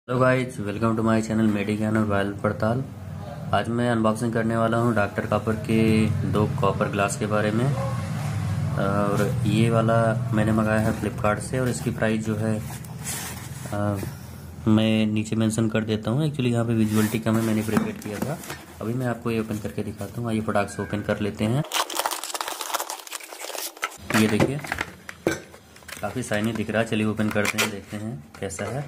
Hello guys, welcome to my channel Medigyan और viral पड़ताल। आज मैं अनबॉक्सिंग करने वाला हूं डॉक्टर कॉपर के 2 कॉपर ग्लास के बारे में। और ये वाला मैंने मंगाया है फ्लिपकार्ट से और इसकी प्राइस जो है मैं नीचे मेंशन कर देता हूं। एक्चुअली यहाँ पे विजुअलिटी कम है, मैंने प्रिपेयर किया था। अभी मैं आपको ये ओपन करके दिखाता हूँ। आइए फटाक से ओपन कर लेते हैं। ये देखिए काफ़ी शाइनी दिख रहा है। चलिए ओपन करते हैं, देखते हैं कैसा है।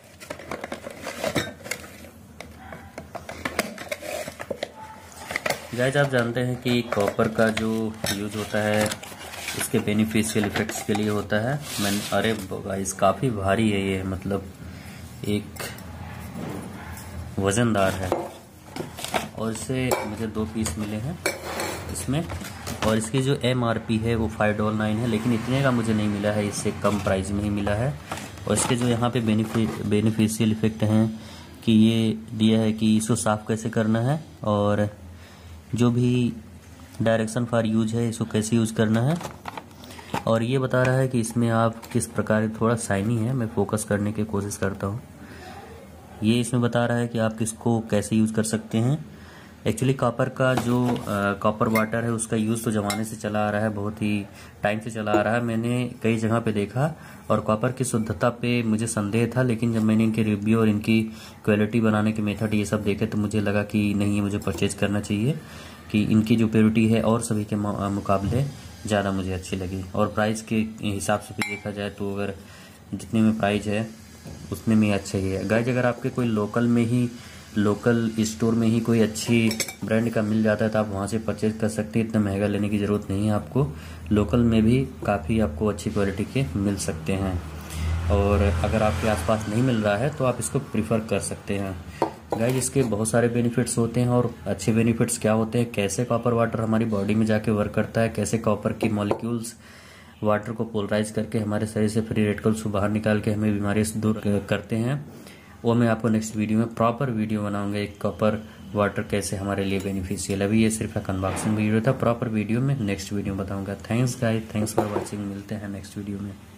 गाइस, आप जानते हैं कि कॉपर का जो यूज होता है इसके बेनिफिशियल इफेक्ट्स के लिए होता है। अरे गाइस, काफ़ी भारी है ये, मतलब एक वज़नदार है। और इससे मुझे 2 पीस मिले हैं इसमें। और इसकी जो MRP है वो $5.9 है, लेकिन इतने का मुझे नहीं मिला है, इससे कम प्राइस में ही मिला है। और इसके जो यहाँ पे बेनिफिशियल इफेक्ट हैं कि ये दिया है कि इसको साफ़ कैसे करना है और जो भी डायरेक्शन फॉर यूज है इसको कैसे यूज़ करना है। और ये बता रहा है कि इसमें आप किस प्रकार, थोड़ा शाइनी है, मैं फोकस करने की कोशिश करता हूँ। ये इसमें बता रहा है कि आप किसको कैसे यूज़ कर सकते हैं। एक्चुअली कॉपर का जो कॉपर वाटर है उसका यूज़ तो ज़माने से चला आ रहा है, बहुत ही टाइम से चला आ रहा है। मैंने कई जगह पे देखा और कॉपर की शुद्धता पे मुझे संदेह था, लेकिन जब मैंने इनके रिव्यू और इनकी क्वालिटी बनाने के मेथड ये सब देखे तो मुझे लगा कि नहीं, मुझे परचेज करना चाहिए, कि इनकी जो प्योरिटी है और सभी के मुकाबले ज़्यादा मुझे अच्छी लगी। और प्राइस के हिसाब से भी देखा जाए तो अगर जितने में प्राइस है उतने में अच्छा ही है। गाइस, अगर आपके कोई लोकल स्टोर में ही कोई अच्छी ब्रांड का मिल जाता है तो आप वहाँ से परचेज कर सकते हैं। इतना महंगा लेने की ज़रूरत नहीं है आपको। लोकल में भी काफ़ी आपको अच्छी क्वालिटी के मिल सकते हैं। और अगर आपके आसपास नहीं मिल रहा है तो आप इसको प्रीफर कर सकते हैं। गाइस, इसके बहुत सारे बेनिफिट्स होते हैं। और अच्छे बेनिफिट्स क्या होते हैं, कैसे कॉपर वाटर हमारी बॉडी में जाके वर्क करता है, कैसे कॉपर की मॉलिक्यूल्स वाटर को पोलराइज करके हमारे शरीर से फ्री रेडिकल्स को बाहर निकाल के हमें बीमारी से दूर करते हैं, वो मैं आपको नेक्स्ट वीडियो में प्रॉपर वीडियो बनाऊंगा। एक कॉपर वाटर कैसे हमारे लिए बेनिफिशियल। अभी ये सिर्फ एक अनबॉक्सिंग वीडियो था, प्रॉपर वीडियो में नेक्स्ट वीडियो बताऊंगा। Thanks guys, thanks for watching. मिलते हैं नेक्स्ट वीडियो में।